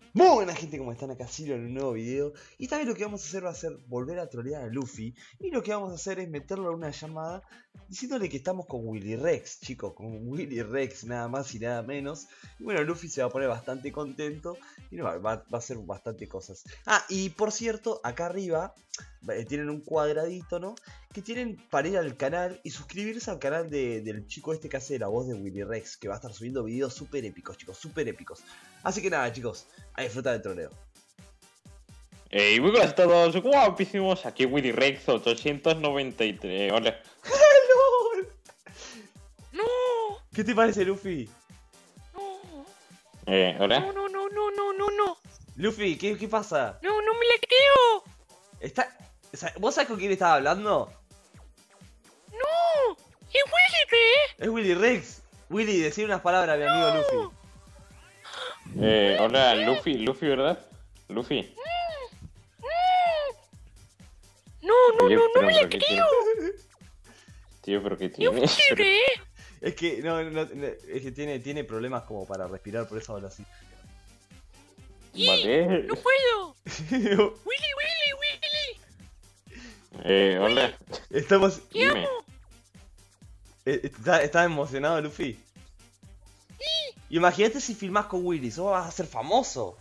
Muy buena gente, ¿cómo están? Acá Ciro en un nuevo video. Y esta vez lo que vamos a hacer va a ser volver a trolear a Luffy. Y lo que vamos a hacer es meterlo en una llamada diciéndole que estamos con Willy Rex, chicos, con Willy Rex, nada más y nada menos. Y bueno, Luffy se va a poner bastante contento y va a hacer bastante cosas. Ah, y por cierto, acá arriba tienen un cuadradito, ¿no? Que tienen para ir al canal y suscribirse al canal del chico este que hace la voz de Willy Rex, que va a estar subiendo videos súper épicos, chicos, súper épicos. Así que nada, chicos, a disfrutar del troleo. Hey, muy buenas a todos, guapísimos, aquí Willy Rex 893, hola. ¡Lol! ¡No! ¿Qué te parece, Luffy? ¡No! Hola. ¡No! Luffy, ¿qué pasa? ¡No me la creo! ¿Vos sabés con quién estaba hablando? ¡No! ¡Es Willy, ¿eh? Es Willy Rex. Willy, decir unas palabras a mi amigo Luffy. Hola, Luffy, ¿verdad? Luffy. No me la creo. Tío, pero ¿qué ¡Es tiene? Willy, ¿eh? Es que es que tiene problemas como para respirar, por eso habla así. Vale. ¡No puedo! ¡Willy! Hola. Estamos. ¡Te Dime. amo! ¿Estás emocionado, Luffy? Imagínate si filmás con Willy, sos vas a ser famoso.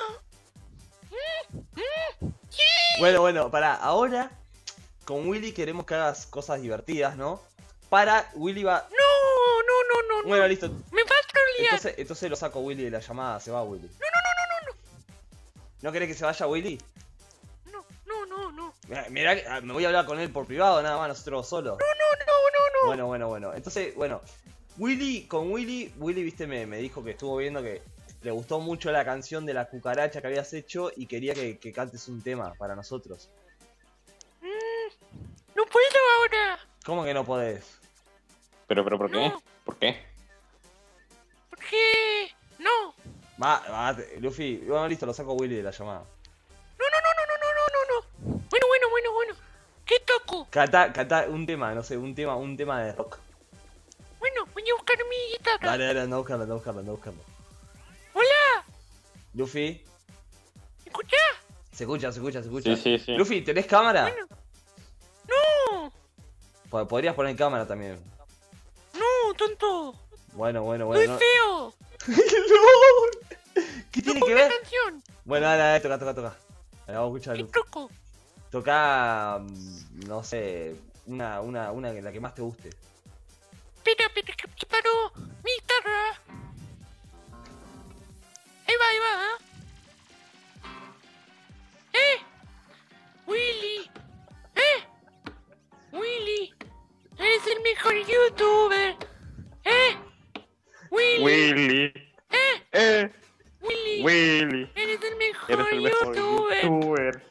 Bueno, para ahora con Willy queremos que hagas cosas divertidas, ¿no? Para Willy va. ¡No! Bueno, listo. ¡Me vas a trolear! Entonces lo saco Willy de la llamada, se va Willy. ¿No querés que se vaya Willy? No. Mirá, me voy a hablar con él por privado, nada más, nosotros solos. No. Bueno. Entonces, con Willy, viste, me dijo que estuvo viendo que le gustó mucho la canción de la cucaracha que habías hecho y quería que cantes un tema para nosotros. ¡No puedo ahora! ¿Cómo que no podés? Pero, ¿por qué? No. ¿Por qué? ¿Por qué? No. Luffy, bueno, listo, lo saco Willy de la llamada. No. Bueno. ¿Qué toco? Canta un tema, no sé, un tema de rock. Bueno, voy a buscar mi guitarra. Dale, anda a buscarlo. ¡Hola! Luffy, ¿Me escuchás? se escucha. Sí. Luffy, ¿tenés cámara? Bueno. No. Podrías poner cámara también. No, tonto. Bueno. Soy No. feo. ¡Lol! ¿Qué tiene Toco que una ver? canción. Bueno, dale, toca. Ahora vamos a escuchar a ¿Qué Luffy. toco? Toca, no sé, una la que más te guste. Espera, que preparo mi guitarra. Ahí va. Willy. Willy. Eres el mejor youtuber. Willy. Willy. Eres el mejor Eres el mejor youtuber. youtuber.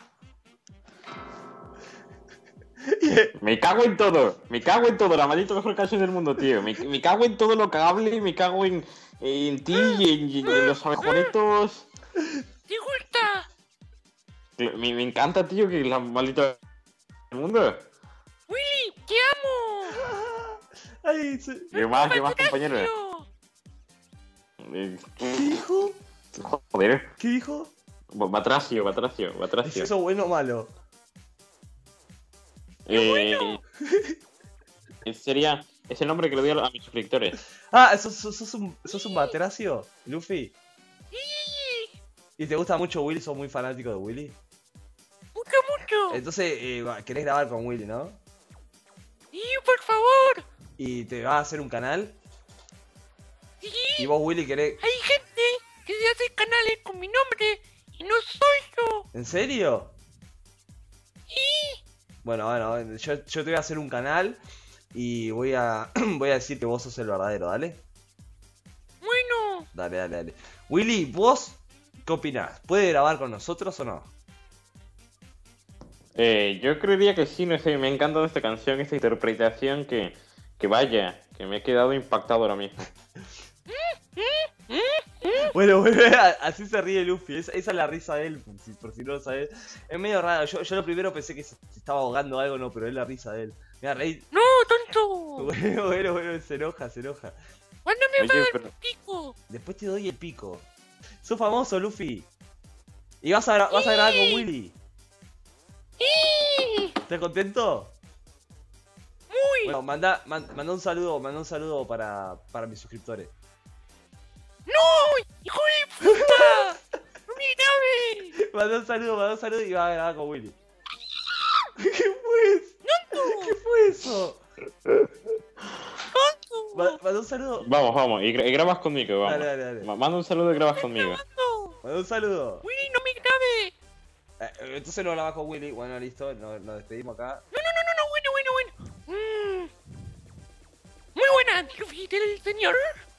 Me cago en todo, la maldita mejor canción del mundo, tío. Me cago en todo lo cagable, me cago en ti y en los abejonetos. ¿Te gusta? Me encanta, tío, que la maldita del mundo. Willy, te amo. Ay, ¿Qué más, compañero? Horacio. ¿Qué dijo? Joder. ¿Qué dijo? Batracio. ¿Es eso bueno o malo? Es el nombre que le doy a mis suscriptores. Ah, ¿sos un batracio, Luffy? ¿Y te gusta mucho Willy? ¿Sos muy fanático de Willy? Mucho. Entonces, querés grabar con Willy, ¿no? Sí, por favor. ¿Y te vas a hacer un canal? Sí. ¿Y vos, Willy, querés...? Hay gente que se hace canales con mi nombre y no soy yo. ¿En serio? Sí. Bueno, yo te voy a hacer un canal y voy a decir que vos sos el verdadero, ¿dale? Bueno. Dale. Willy, ¿vos qué opinás? ¿Puede grabar con nosotros o no? Yo creería que sí, no sé, me ha encantado esta canción, esta interpretación que vaya, que me he quedado impactado ahora mismo. Bueno, así se ríe Luffy, esa es la risa de él, por si no lo sabes. Es medio raro, yo lo primero pensé que se estaba ahogando algo, no, pero es la risa de él. Mira, reír. No, tonto. Bueno, se enoja. ¿Cuándo me Oye, va a dar pero- el pico? Después te doy el pico. Sos famoso, Luffy. Y vas a grabar con Willy. ¿Estás contento? Muy. Bueno, manda un saludo para mis suscriptores. ¡No! ¡Hijo de puta! ¡No me grabes! Manda un saludo y vas a grabar con Willy. ¿Qué fue eso? ¿Qué fue eso? Manda un saludo. Vamos, y grabas conmigo, vamos. Dale. Manda un saludo y grabas conmigo. Manda un saludo. Willy, no me grabes. Entonces no grabas con Willy. Bueno, listo, nos despedimos acá. Bueno. Muy buena, Luffy del señor.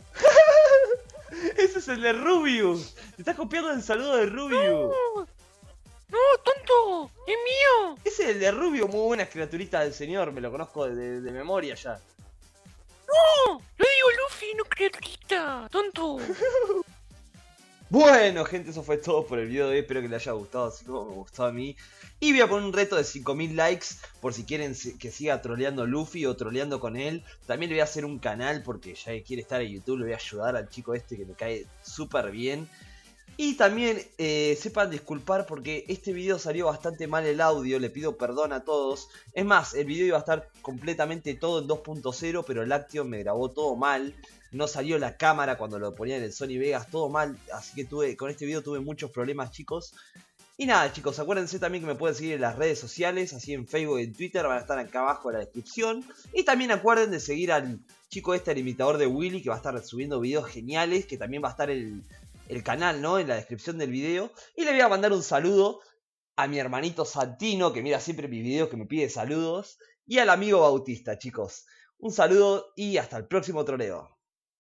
Ese es el de Rubius. Te estás copiando el saludo de Rubius. No, tonto. Es mío. Ese es el de Rubius, muy buenas criaturitas del señor. Me lo conozco de memoria ya. No, lo digo Luffy, no criaturita. Tonto. Bueno, gente, eso fue todo por el video de hoy. Espero que les haya gustado, así como me gustó a mí. Y voy a poner un reto de 5000 likes por si quieren que siga troleando Luffy o troleando con él. También le voy a hacer un canal porque ya que quiere estar en YouTube. Le voy a ayudar al chico este que me cae súper bien. Y también sepan disculpar porque este video salió bastante mal el audio. Le pido perdón a todos. Es más, el video iba a estar completamente todo en 2.0, pero el Action me grabó todo mal. No salió la cámara cuando lo ponía en el Sony Vegas, todo mal. Así que con este video tuve muchos problemas, chicos. Y nada, chicos, acuérdense también que me pueden seguir en las redes sociales, así en Facebook y en Twitter, van a estar acá abajo en la descripción. Y también acuerden de seguir al chico este, el imitador de Willy, que va a estar subiendo videos geniales, que también va a estar el canal, ¿no? En la descripción del video. Y le voy a mandar un saludo a mi hermanito Santino, que mira siempre mis videos, que me pide saludos. Y al amigo Bautista, chicos. Un saludo y hasta el próximo troleo.